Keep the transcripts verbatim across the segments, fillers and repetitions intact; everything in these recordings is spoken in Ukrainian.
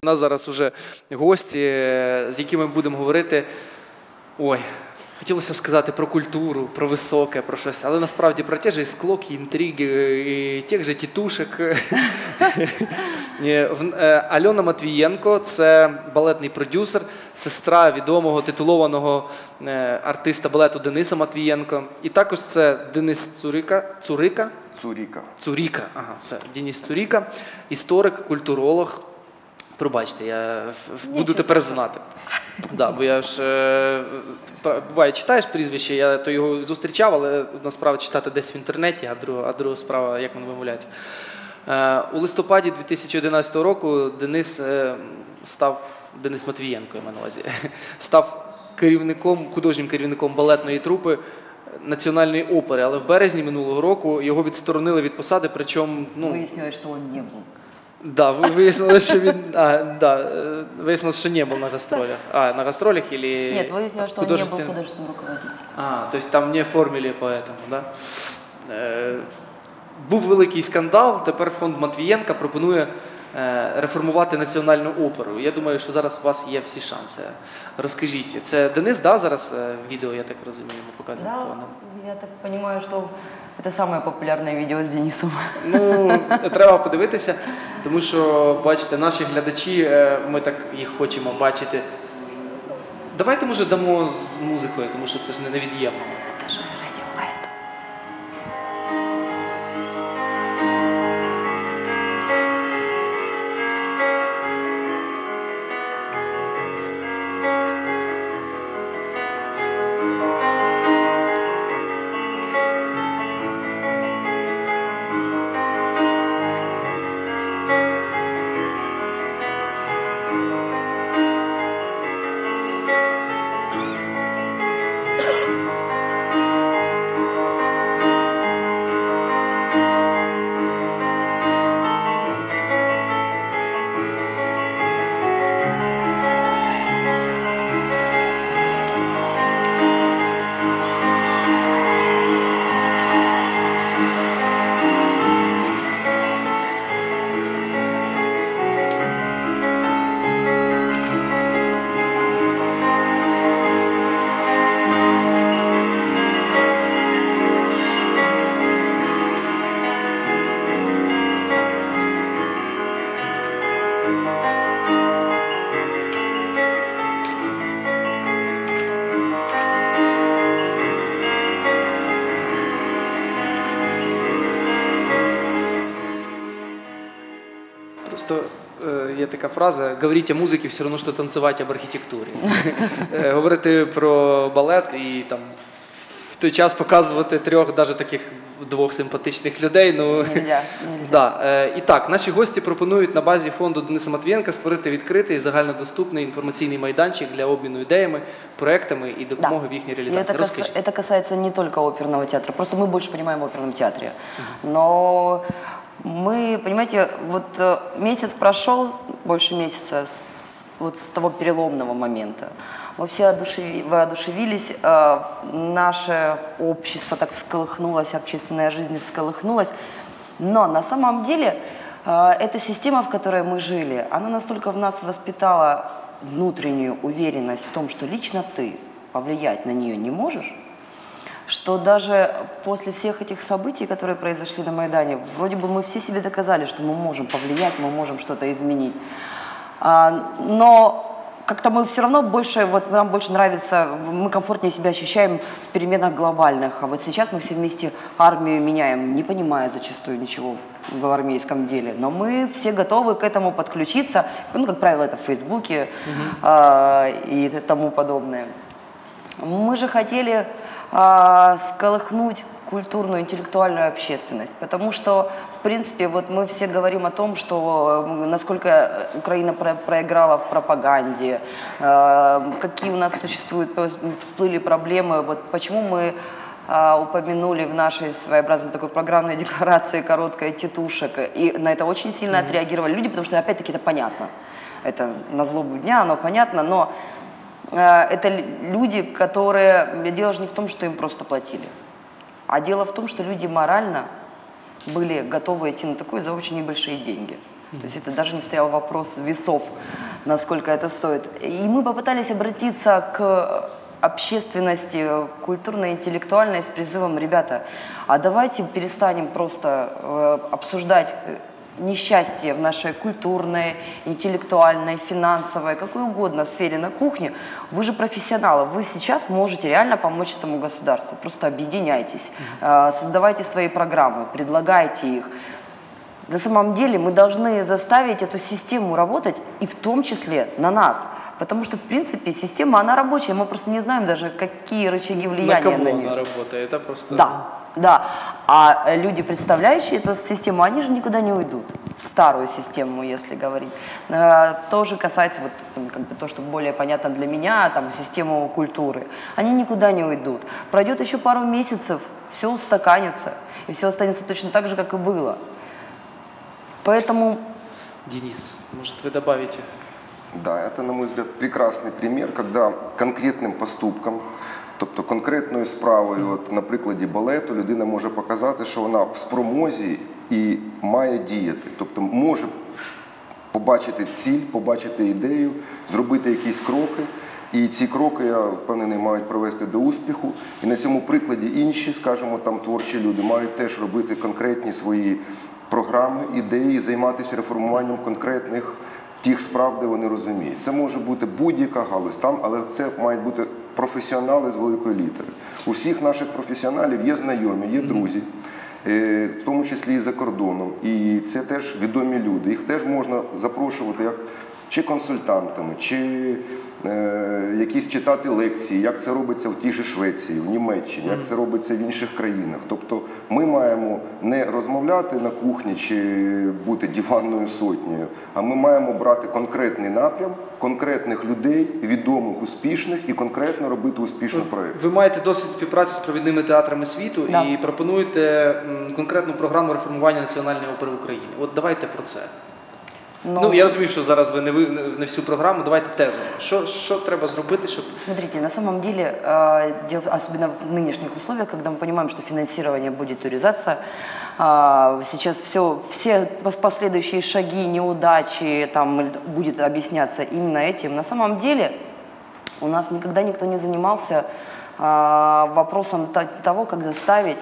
У нас зараз вже гості, з якими ми будемо говорити, ой, хотілося б сказати про культуру, про високе, про щось, але насправді про ті ж склоки, інтриги, і тих же тітушек. Альона Матвієнко – це балетний продюсер, сестра відомого титулованого артиста балету Дениса Матвієнко. І також це Денис Цурика, Цурика? Цуріка. Цуріка, ага, все, Денис Цуріка, історик, культуролог. Пробачте, я буду тепер знати. Да, бо я ж, е, буває, читаєш прізвище, я то його зустрічав, але насправді читати десь в інтернеті, а друга, а друга справа, як воно вимовляється. Е, у листопаді дві тисячі одинадцятого року Денис е, став, Денис Матвієнко, я маю на увазі, став керівником, художнім керівником балетної трупи Національної опери, але в березні минулого року його відсторонили від посади, причому... Ну, вияснилось, що він не був. Да, выяснилось, что, він, а, да, выяснилось, что не был на гастролях. А, на гастролях или... Нет, выяснилось, что художествен... он не был художественным руководителем. А, то есть там не оформили поэтому, да? Е, був великий скандал, тепер фонд Матвієнка пропонує е, реформувати Національну оперу. Я думаю, що зараз у вас є всі шанси. Розкажіть, це Денис, да, зараз е, відео, я так розумію, ми показуємо да, фоном? Я так розумію, що це самое популярне відео з Денисом. Ну, треба подивитися, тому що, бачите, наші глядачі, ми так їх хочемо бачити. Давайте, може, дамо з музикою, тому що це ж не невід'ємно. Це ж Radiohead. Просто е, є така фраза: говорити о музиці все одно, що танцювати об архітектурі. Е, говорити про балет і там в той час показувати трьох, навіть таких двох симпатичних людей. Ну, нельзя, нельзя. Да. Е, і так, наші гості пропонують на базі фонду Дениса Матвієнка створити відкритий, загальнодоступний інформаційний майданчик для обміну ідеями, проектами і допомоги да. в їхній реалізації. Это, это касается не только оперного театра, просто мы больше понимаем в оперном театре. Но мы, понимаете, вот месяц прошел, больше месяца, с, вот с того переломного момента. Мы все одушеви, воодушевились, э, наше общество так всколыхнулось, общественная жизнь всколыхнулась. Но на самом деле э, эта система, в которой мы жили, она настолько в нас воспитала внутреннюю уверенность в том, что лично ты повлиять на нее не можешь, что даже после всех этих событий, которые произошли на Майдане, вроде бы мы все себе доказали, что мы можем повлиять, мы можем что-то изменить. А, но как-то мы все равно больше, вот нам больше нравится, мы комфортнее себя ощущаем в переменах глобальных. А вот сейчас мы все вместе армию меняем, не понимая зачастую ничего в армейском деле. Но мы все готовы к этому подключиться. Ну, как правило, это в Фейсбуке mm-hmm. а, и тому подобное. Мы же хотели а, сколыхнуть культурную, интеллектуальную общественность. Потому что, в принципе, вот мы все говорим о том, что насколько Украина про проиграла в пропаганде, э, какие у нас существуют, всплыли проблемы. Вот почему мы э, упомянули в нашей своеобразной такой программной декларации короткой тетушек. И на это очень сильно mm-hmm. отреагировали люди, потому что, опять-таки, это понятно. Это на злобу дня, оно понятно, но э, это люди, которые... Дело же не в том, что им просто платили. А дело в том, что люди морально были готовы идти на такое за очень небольшие деньги. То есть это даже не стоял вопрос весов, насколько это стоит. И мы попытались обратиться к общественности культурной, интеллектуальной с призывом: ребята, а давайте перестанем просто э, обсуждать несчастье в нашей культурной, интеллектуальной, финансовой, какой угодно сфере на кухне. Вы же профессионалы, вы сейчас можете реально помочь этому государству. Просто объединяйтесь, э, создавайте свои программы, предлагайте их. На самом деле мы должны заставить эту систему работать, и в том числе на нас. Потому что, в принципе, система, она рабочая, мы просто не знаем даже, какие рычаги влияния на, на нее. она работает, это просто... Да, да. А люди, представляющие эту систему, они же никуда не уйдут. Старую систему, если говорить. Тоже касается, вот, как бы, то, что более понятно для меня, там, систему культуры. Они никуда не уйдут. Пройдет еще пару месяцев, все устаканится, и все останется точно так же, как и было. Поэтому... Денис, может, вы добавите? Да, это, на мой взгляд, прекрасний примір, коли конкретним поступком, тобто конкретною справою, от на прикладі балету, людина може показати, що вона в спромозі і має діяти. Тобто може побачити ціль, побачити ідею, зробити якісь кроки. І ці кроки, я впевнений, мають привести до успіху. І на цьому прикладі інші, скажімо, там творчі люди мають теж робити конкретні свої програми, ідеї, займатися реформуванням конкретних тих справ, де вони розуміють. Це може бути будь-яка галузь, там, але це мають бути професіонали з великої літери. У всіх наших професіоналів є знайомі, є друзі, в тому числі і за кордоном. І це теж відомі люди. Їх теж можна запрошувати як чи консультантами, чи е, якісь читати лекції, як це робиться в тій же Швеції, в Німеччині, як це робиться в інших країнах. Тобто ми маємо не розмовляти на кухні чи бути диванною сотнею, а ми маємо брати конкретний напрям, конкретних людей, відомих, успішних, і конкретно робити успішний проєкт. Ви маєте досвід співпраці з провідними театрами світу, да. і пропонуєте конкретну програму реформування Національної опери України. От давайте про це. Но... Ну, я розумію, що зараз ви не, ви не всю программу, давайте тезу. Що, що треба зробити, чтобы... Смотрите, на самом деле, особенно в нынешних условиях, когда мы понимаем, что финансирование будет урезаться, сейчас все, все последующие шаги, неудачи, там, будет объясняться именно этим. На самом деле, у нас никогда никто не занимался вопросом того, как заставить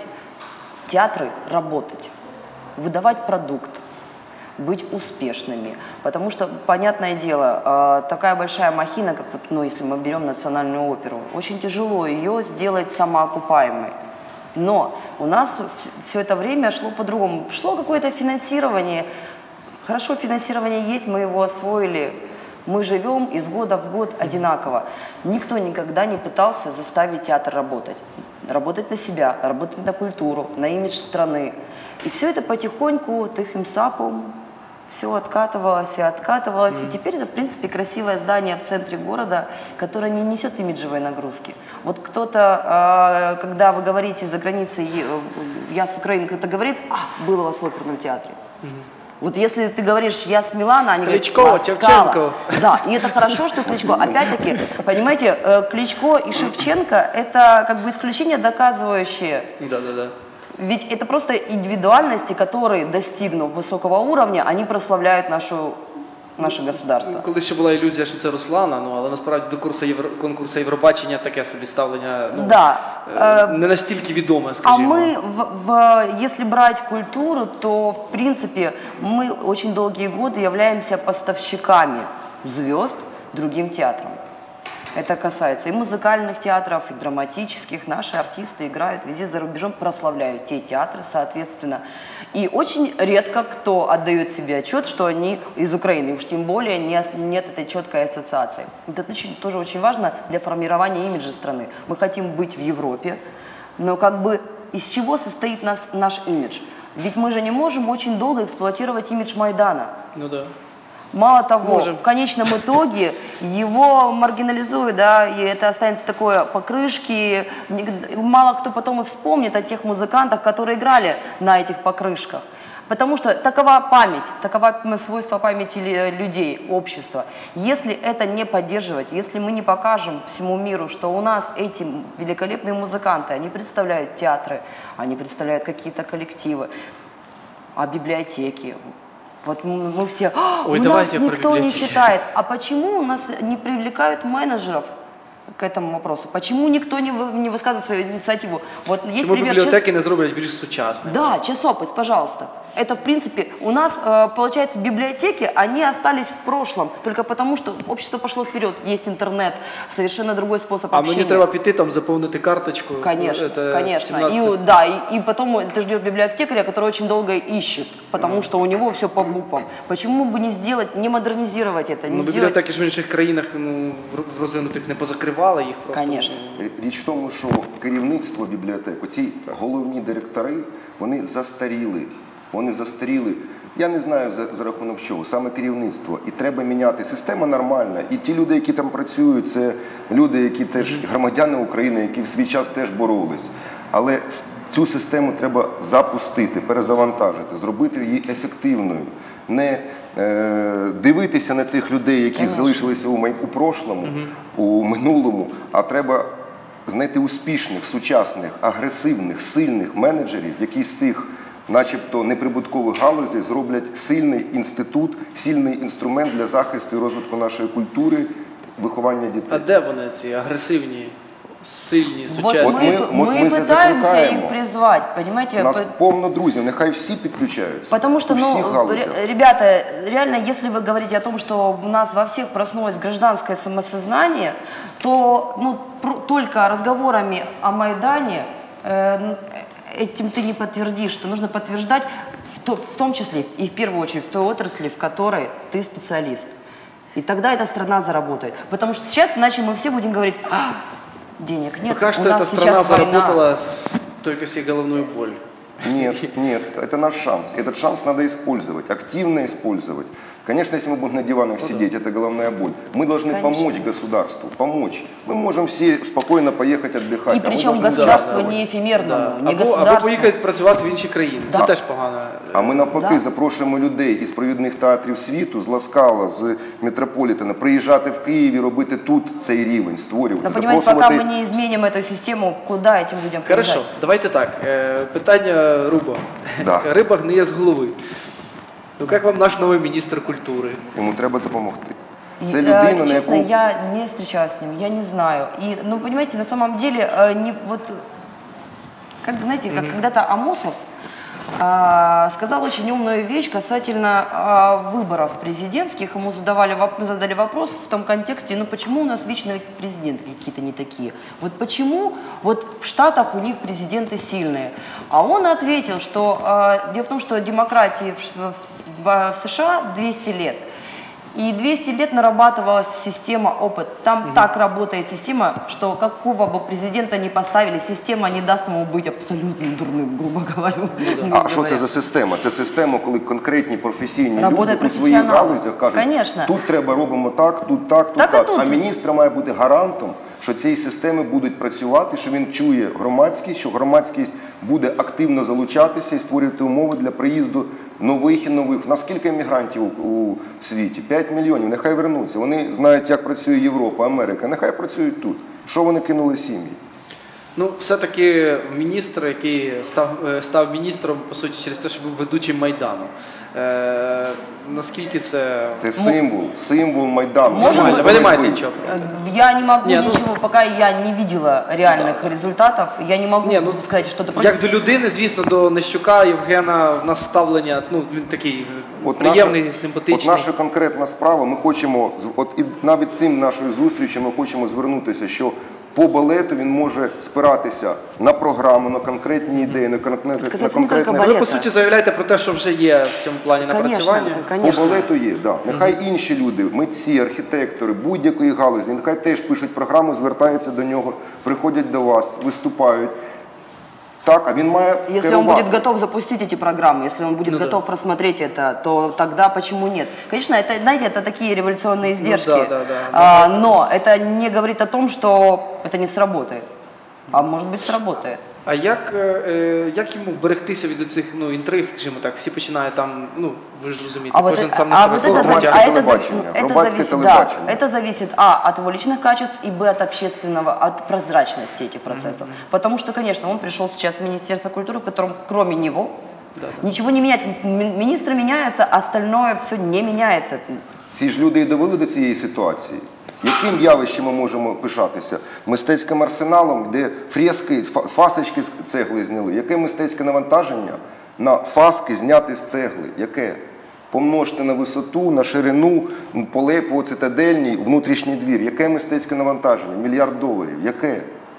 театры работать, выдавать продукт, быть успешными. Потому что, понятное дело, такая большая махина, как вот, ну, если мы берем Национальную оперу, очень тяжело ее сделать самоокупаемой. Но у нас все это время шло по-другому. Шло какое-то финансирование. Хорошо, финансирование есть, мы его освоили. Мы живем из года в год одинаково. Никто никогда не пытался заставить театр работать. Работать на себя, работать на культуру, на имидж страны. И все это потихоньку, тихим сапом, все откатывалось и откатывалось. Mm. И теперь это, в принципе, красивое здание в центре города, которое не несет имиджевой нагрузки. Вот кто-то, когда вы говорите за границей, я с Украины, кто-то говорит, а, был у вас в оперном театре. Mm. Вот если ты говоришь, я с Милана, они Кличко, говорят, Шевченко. Да, и это хорошо, что Кличко. Опять-таки, понимаете, Кличко и Шевченко – это как бы исключения, доказывающие. Да, да, да. Ведь это просто индивидуальности, которые, достигнув высокого уровня, они прославляют нашу, наше государство. Коли ще була ілюзія, що це Руслана, ну, але насправді до курсу Євро... конкурсу Євробачення таке собі ставлення, ну, да. е... не настільки відоме, скажімо. А мы, в, в, если брать культуру, то, в принципе, мы очень долгие годы являемся поставщиками звезд другим театрам. Это касается и музыкальных театров, и драматических. Наши артисты играют везде за рубежом, прославляют те театры, соответственно. И очень редко кто отдает себе отчет, что они из Украины, уж тем более не, нет этой четкой ассоциации. Это очень, тоже очень важно для формирования имиджа страны. Мы хотим быть в Европе, но как бы из чего состоит нас, наш имидж? Ведь мы же не можем очень долго эксплуатировать имидж Майдана. Ну да. Мало того, Можем. в конечном итоге его маргинализуют, да, и это останется такое покрышки. Мало кто потом и вспомнит о тех музыкантах, которые играли на этих покрышках. Потому что такова память, такова свойство памяти людей, общества. Если это не поддерживать, если мы не покажем всему миру, что у нас эти великолепные музыканты, они представляют театры, они представляют какие-то коллективы, а библиотеки, Вот мы, мы все, «А, Ой, у давайте нас про никто не библиотеки». читает. А почему у нас не привлекают менеджеров к этому вопросу? Почему никто не, вы- не высказывает свою инициативу? Вот есть Чому пример. бібліотеки не зроблять більш сучасними? Да, часопис, пожалуйста. Это, в принципе, у нас, э, получается, библиотеки, они остались в прошлом, только потому, что общество пошло вперед. Есть интернет, совершенно другой способ А общения. мені треба піти там заповнити карточку. Конечно, Это конечно. семнадцатый И, да, и, и потом это ждет библиотекаря, который очень долго ищет, потому что у него все по буквам. Почему бы не сделать, не модернизировать это, не Ну, сделать... бібліотеки ж в інших країнах ну, в розвинутих не позакривали їх просто. Конечно. Річ в тому, що керівництво бібліотек, ці головні директори, вони застаріли. Вони застаріли. Я не знаю за, за рахунок чого, саме керівництво. І треба міняти. Система нормальна. І ті люди, які там працюють, це люди, які теж громадяни України, які в свій час теж боролись. Але с- цю систему треба запустити, перезавантажити, зробити її ефективною. Не е, дивитися на цих людей, які Конечно. залишилися у, май- у прошлому, у минулому, а треба знайти успішних, сучасних, агресивних, сильних менеджерів, які з цих начебто неприбуткових галузей зроблять сильний інститут, сильний інструмент для захисту і розвитку нашої культури, виховання А дітей. де вони ці агресивні, сильні, Вот сучасні? мы- мы, вот мы мы пытаемся закликаем. их призвать, понимаете? У нас по- повно друзів, нехай всі підключаються. Потому что, у ну, всіх галузях. ре- ребята, реально, если вы говорите о том, что у нас во всех проснулось гражданское самосознание, то ну, про- только разговорами о Майдане э, ну, этим ты не подтвердишь. Что нужно подтверждать в, то- в том числе и в первую очередь в той отрасли, в которой ты специалист. И тогда эта страна заработает. Потому что сейчас, иначе мы все будем говорить, «А, денег нет, Пока у что нас эта страна сейчас война». заработала только себе головную боль. Нет, нет, это наш шанс. Этот шанс надо использовать, активно использовать. Конечно, если мы будем на диванах сидеть, это головная боль. Мы должны Конечно. помочь государству, помочь. Мы можем все спокойно поехать отдыхать. И а мы причем должны государство участвовать. не эфемерному, Да. не Або, або государство. поїхати працювати в інші країни. Це Да. теж погано. А ми навпаки Да. запрошуємо людей із провідних театрів світу, з Ласкала, з Метрополітена, приїжджати в Київ і робити тут цей рівень, створювати. Но понимаете, пока запрошувати- мы не изменим эту систему, куда этим людям Хорошо, помогать? давайте так. Е, Питання Руба. Да. Риба гниє з голови. Ну як вам наш новий міністр культури? Йому треба допомогти. И, Це э, людина, на честно, яку... я не встречалась с ним, я не знаю. И, ну, понимаете, на самом деле, э, не, вот, как, знаете, как когда-то Амосов а, сказал очень умную вещь касательно а, выборов президентских. Ему задавали, воп- задали вопрос в том контексте, ну почему у нас вечно президенты какие-то не такие? Вот почему вот в Штатах у них президенты сильные? А он ответил, что а, дело в том, что демократии в, в- в- в США двести лет. И двести лет нарабатывалась система, опыт. Там так работает система, что какого бы президента ни поставили, система не даст ему быть абсолютно дурным, грубо говоря. А що це за система? Це система, коли конкретні професійні Робота люди у своїх професіонали. галузях кажуть, Конечно. тут треба робимо так, тут так, тут Так і так. тут. А міністр має бути гарантом, що ці системи будуть працювати, що він чує громадськість, що громадськість буде активно залучатися і створювати умови для приїзду нових і нових. У нас скільки емігрантів у, у світі? п'ять мільйонів. Нехай вернуться. Вони знають, як працює Європа, Америка. Нехай працюють тут. Що вони кинули сім'ї? Ну, все-таки міністр, який став, е, став міністром, по суті, через те, що був ведучим Майдану. Е, наскільки це... Це символ, символ Майдану. Можемо- Символ Нормально, ви не маєте боротьби. нічого проти? Э, Я не могу Не, ну- ничего, пока я не видела реальных результатов, я не могу Ні, ну, сказать что-то против. Як до людини, звісно, до Нищука, Євгена, в нас ставлення, ну, він такий От приємний, наша, симпатичний. От наша конкретна справа, ми хочемо, з- от і навіть цим нашою зустрічю ми хочемо звернутися, що по балету він може спиратися на програму, на конкретні ідеї, на, конкретне, на Касається не конкретне... тільки Ви, по балета. суті, заявляєте про те, що вже є в цьому плані Конечно, напрацювання. По конечно. балету є, да. Нехай інші люди, митці, архітектори, будь-якої галузі, нехай теж пишуть програму, звертаються до нього, приходять до вас, виступають. Так, а він має Если он керувати. будет готов запустить эти программы, если он будет Ну да. готов рассмотреть это, то тогда почему нет? Конечно, это, знаете, это такие революционные издержки, да, да, да, а, но это не говорит о том, что это не сработает. А может быть, сработает. А як, е, як йому берегтися від цих ну, інтриг, скажімо так, всі починають там, ну, ви ж розумієте, А вот, кожен это, сам на а себе вот это, круг зави- Громадське а это, зави- телебачення, это громадське зависит, да, телебачення. это зависит, а, от его личных качеств, и, б, от общественного, от прозрачности этих процессов. Потому что, конечно, он пришел сейчас в Министерство культуры, в котором кроме него Да, да. Ничего не меняется. М- Министры меняются, остальное все не меняется. Ці ж люди і довели до цієї ситуації. Яким явищем ми можемо пишатися? Мистецьким арсеналом, де фрески, фа- фасочки з цегли зняли. Яке мистецьке навантаження на фаски зняти з цегли? Яке? Помножте на висоту, на ширину, поле по цитадельній, внутрішній двір. Яке мистецьке навантаження? Мільярд доларів. Яке?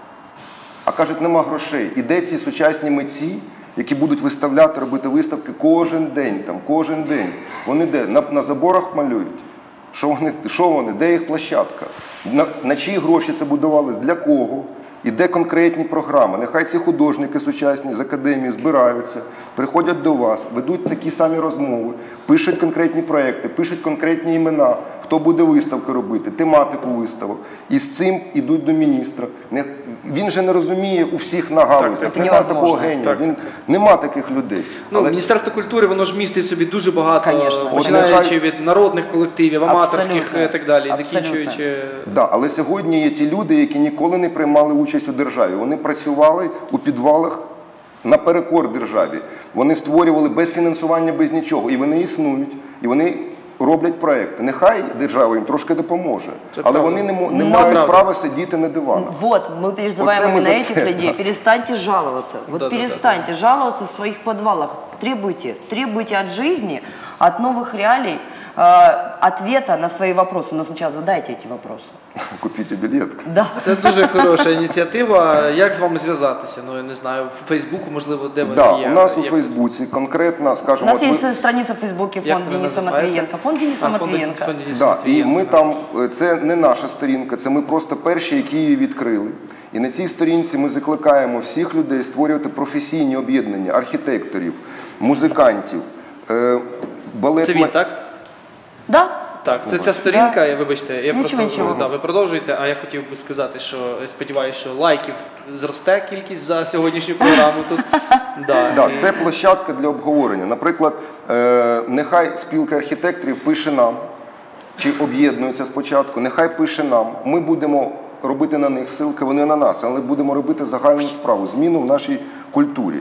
А кажуть, нема грошей. І де ці сучасні митці, які будуть виставляти, робити виставки кожен день, там, кожен день? Вони де? На, на заборах малюють? Що вони, що вони? Де їх площадка? На, на чиї гроші це будувалось? Для кого? І де конкретні програми? Нехай ці художники сучасні з академії збираються, приходять до вас, ведуть такі самі розмови, пишуть конкретні проекти, пишуть конкретні імена, хто буде виставки робити, тематику виставок. І з цим йдуть до міністра. Не, він же не розуміє у всіх на галузях. так, Нема невозможно. такого генія, Так. він, нема таких людей. Ну, Але Міністерство культури, воно ж містить в собі дуже багато, Конечно. починаючи От нехай- від народних колективів, аматорських Абсолютно. і так далі, Абсолютно. закінчуючи... Да, але сьогодні є ті люди, які ніколи не приймали участь у державі. Вони працювали у підвалах наперекор державі. Вони створювали без фінансування, без нічого. І вони існують, і вони роблять проекти. Нехай держава їм трошки допоможе. Це Але правда. вони не, мо- не Це мають правда. права сидіти на диванах. Вот, мы призываем Вот это мы именно за этих это, людей. да. Перестаньте жаловаться. Вот Да, да, да, перестаньте жаловаться в своих подвалах. Требуйте, требуйте от жизни, от новых реалий э, ответа на свои вопросы. Но сначала задайте эти вопросы. Купіть білет. Да. Це дуже хороша ініціатива. Як з вами зв'язатися? Ну, я не знаю, в Фейсбуку, можливо, де ви Да, є? у нас у Як- Фейсбуці конкретно, У скажімо, нас от есть ми- страница в Фейсбуке Як фонд вона Дениса називається? Матвиенко. Фонд Дениса А, фонд- Матвиенко. фонд Дениса Да, і Матвієнка. ми там, е, це не наша сторінка, це ми просто перші, які її відкрили. І на цій сторінці ми закликаємо всіх людей створювати професійні об'єднання, архітекторів, музикантів, е, балет. Це він, так? Да? Так, це ця сторінка, я, вибачте, я Нічого, просто нічого. да, ви продовжуєте, а я хотів би сказати, що я сподіваюся, що лайків зросте кількість за сьогоднішню програму тут. Да, Да, і- це площадка для обговорення. Наприклад, е, нехай спілка архітекторів пише нам, чи об'єднується спочатку, нехай пише нам. Ми будемо робити на них ссылки, вони на нас, але будемо робити загальну справу, зміну в нашій культурі.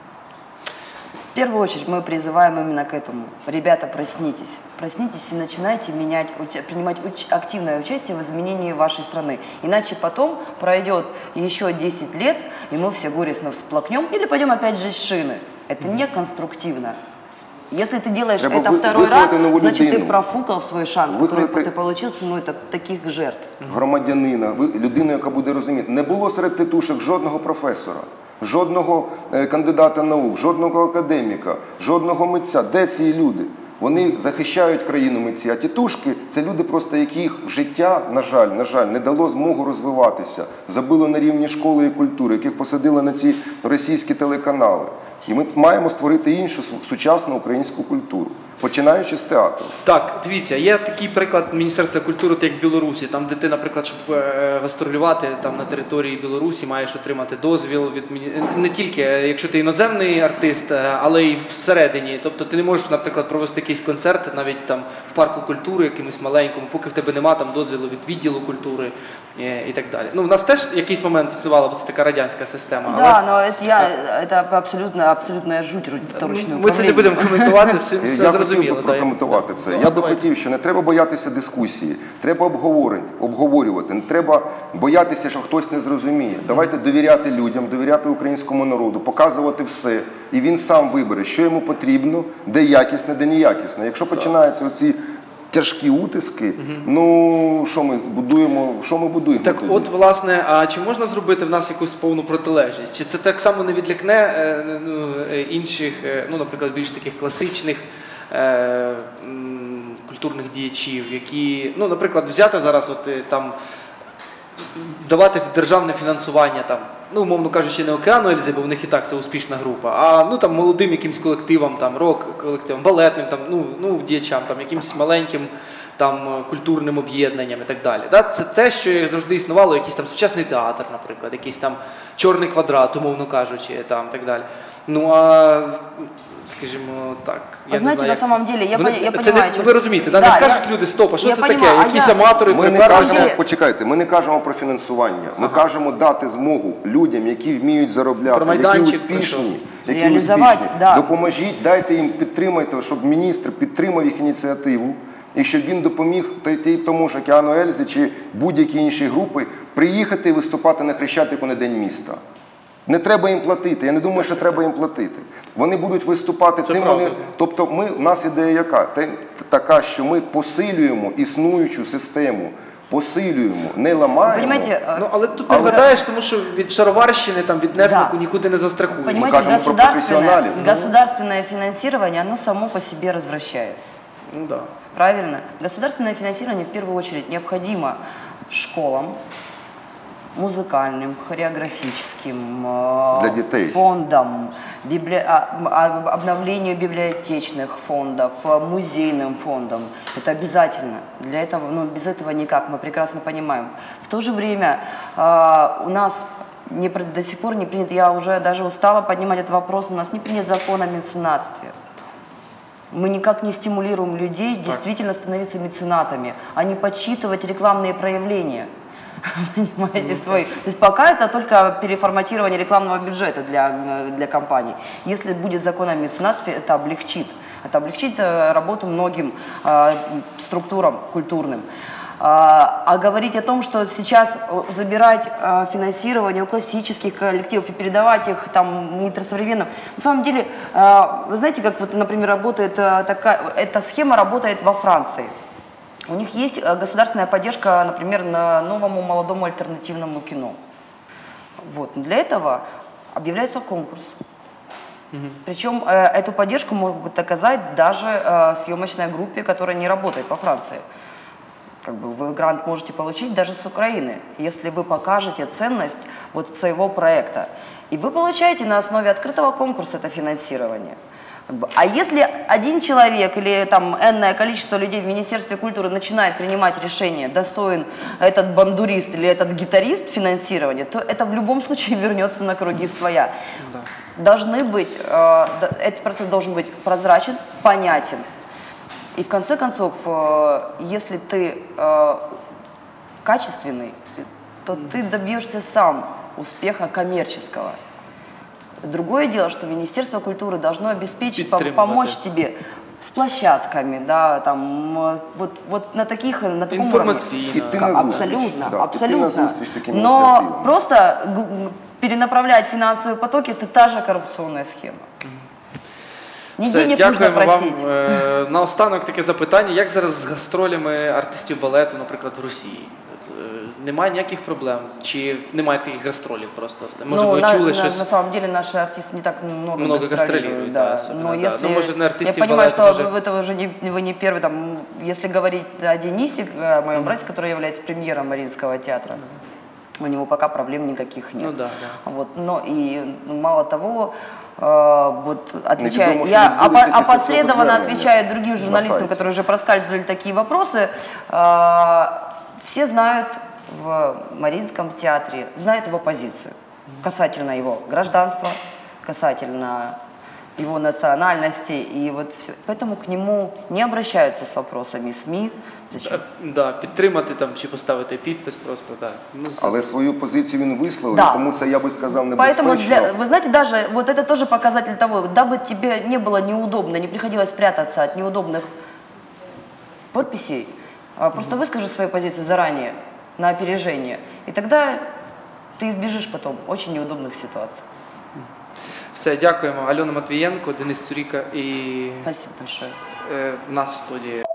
В первую очередь мы призываем именно к этому. Ребята, проснитесь. Проснитесь и начинайте менять, уча- принимать уч- активное участие в изменении вашей страны. Иначе потом пройдет еще десять лет, и мы все горестно всплакнем или пойдем опять жечь шины. Это не конструктивно. Если ты делаешь Треба это вы- второй раз, выкройте новую значит ты людину. профукал свой шанс, который Выкройте- ты получил ценой так- таких жертв. Громадянина, ви- людину, яка буде розуміти. Не було серед титушок жодного професора, жодного е, кандидата наук, жодного академіка, жодного митця. Де ці люди? Вони захищають країну митці, а тітушки – це люди, просто яких в життя, на жаль, на жаль, не дало змогу розвиватися, забило на рівні школи і культури, яких посадили на ці російські телеканали. І ми маємо створити іншу су- сучасну українську культуру, починаючи з театру. Так, дивіться, є такий приклад Міністерства культури, от як в Білорусі, там, де ти, наприклад, щоб е, гастролювати там на території Білорусі, маєш отримати дозвіл від міні- не тільки, е, якщо ти іноземний артист, е, але й всередині. Тобто ти не можеш, наприклад, провести якийсь концерт навіть там в парку культури, якимось маленькому, поки в тебе нема там дозвілу від відділу культури е, і так далі. Ну, в нас теж в якийсь момент існувала бо це така радянська система. але- Да, но это, я, это абсолютно, абсолютная жуть ру- ручное Ми це не управление. будемо коментувати, все, все Я зрозуміло. хотів би да. прокоментувати це. Ну, Я би давайте. хотів, що не треба боятися дискусії, треба обговорень- обговорювати, не треба боятися, що хтось не зрозуміє. Давайте довіряти людям, довіряти українському народу, показувати все, і він сам вибере, що йому потрібно, де якісне, де неякісне. Якщо починаються оці тяжкі утиски, ну що ми будуємо, що ми будуємо Так тоді? от, власне, а чи можна зробити в нас якусь повну протилежність? Чи це так само не відлякне е, ну, е, інших, е, ну, наприклад, більш таких класичних е, м, культурних діячів, які, ну, наприклад, взяти зараз от е, там давати державне фінансування там, ну, умовно кажучи, не Океану Ельзи, бо в них і так це успішна група, а ну там молодим якимсь колективам, там рок-колективам, балетним, там, ну, ну, діячам, там, якимсь маленьким там культурним об'єднанням і так далі. Да? Це те, що як завжди існувало, якийсь там сучасний театр, наприклад, якийсь там чорний квадрат, умовно кажучи, там, і так далі. Ну, а скажімо так, я Вы знаете, не знаю, на як це- самом деле, я, Вони- пони- я це понимаю. не, чем- ви розумієте, да? Да, не скажуть я- люди, стоп, а що я це понимаю, таке? а Якісь я- аматори, Ми не припарки? кажемо, деле- почекайте, ми не кажемо про фінансування. Ми кажемо дати змогу людям, які вміють заробляти, Про які майданчик успішні, які Реалізувати, успішні. да. Допоможіть, дайте їм, підтримайте, щоб міністр підтримав їх ініціативу. І щоб він допоміг той- той- тому ж Океану Ельзи чи будь-які інші групи приїхати і виступати на Хрещатику на День міста. Не треба їм платити. Я не думаю, що треба їм платити. Вони будуть виступати Це цим. правда. Вони, тобто, ми у нас ідея яка? Те- така, що ми посилюємо існуючу систему, посилюємо, не ламаємо. Понимаете, э, Ну, але тут не Але- вгадаєш, тому що від шароварщини, там, від несмаку Да. нікуди не застрахуєш. понимаете, скажем про государственное, профессионалов. государственное финансирование, оно само по себе развращает. Ну, да. Правильно? Государственное финансирование в первую очередь необходимо школам, музыкальным, хореографическим, э, Для детей. фондам, библи- а- а- обновлению библиотечных фондов, э, музейным фондам. Это обязательно. Для этого, ну, без этого никак, мы прекрасно понимаем. В то же время э, у нас не, при- до сих пор не принят, я уже даже устала поднимать этот вопрос, у нас не принят закон о меценатстве. Мы никак не стимулируем людей действительно становиться меценатами, а не подсчитывать рекламные проявления. Понимаете, свои. То есть пока это только переформатирование рекламного бюджета для, э, для компаний. Если будет закон о меценатстве, это облегчит. Это облегчит э, работу многим э, структурам культурным. А, а говорить о том, что сейчас э, забирать э, финансирование у классических коллективов и передавать их там ультрасовременным, на самом деле, э, вы знаете, как вот, например, работает э, такая, эта схема работает во Франции. У них есть э, государственная поддержка, например, на новому молодому альтернативному кино. Вот. Для этого объявляется конкурс. Причем э, эту поддержку могут оказать даже э, съемочной группе, которая не работает во Франции. Как бы вы грант можете получить даже с Украины, если вы покажете ценность вот своего проекта. И вы получаете на основе открытого конкурса это финансирование. Как бы, а если один человек или там энное количество людей в Министерстве культуры начинает принимать решение, достоин этот бандурист или этот гитарист финансирования, то это в любом случае вернется на круги своя. Должны быть, э, д- этот процесс должен быть прозрачен, понятен. И в конце концов, э, если ты э, качественный, то ты добьешься сам успеха коммерческого. Другое дело, что Министерство культуры должно обеспечить, пом- Підтримувати. помочь тебе с площадками, да, там, э, вот, вот на таких, на таком уровне. Інформаційно. Іти Ка- на зустріч. Абсолютно, Да, абсолютно. іти на зустріч таким Но ініціативам. просто г- перенаправлять финансовые потоки – это та же коррупционная схема. Не Все, денег нужно дякуємо вам. просить. Е, Наостанок таке запитання. Як зараз з гастролями артистів балету, наприклад, в Росії? От, е, немає ніяких проблем? Чи немає таких гастролів просто? Може, Ну, ви на, чули на, щось? на самом деле наши артисты не так много, Много гастролируют, да, да. особенно, Но да. если, Ну, может, на артистов я понимаю, балета что уже- вы, это уже не, вы не первый, там, если говорить о Денисе, о моем брате, который является премьером Мариинского театра, у него пока проблем никаких нет. Ну да, да. Вот, но и мало того, э, вот отвечая, Неведомо, что я будет опо- після цього опосредованно звернення отвечаю другим на журналистам, сайті. которые уже проскальзывали такие вопросы. Э, Все знают в Мариинском театре, знают его позицию касательно его гражданства, касательно его национальности. И вот всё. Поэтому к нему не обращаются с вопросами СМИ. Зачем? Е, Да, підтримати там чи поставити підпис просто, так. Ну, з- Але свою позицію він висловив, Да. тому це, я би сказав, Поэтому, небезпечно. для, вы знаете, даже вот это тоже показатель того, дабы тебе не было неудобно, не приходилось прятаться от неудобных подписей, а просто выскажи свою позицию заранее, на опережение, и тогда ты избежишь потом очень неудобных ситуаций. Все, дякуємо. Альона Матвієнко, Денис Цуріка і Спасибо большое. е, нас в студії.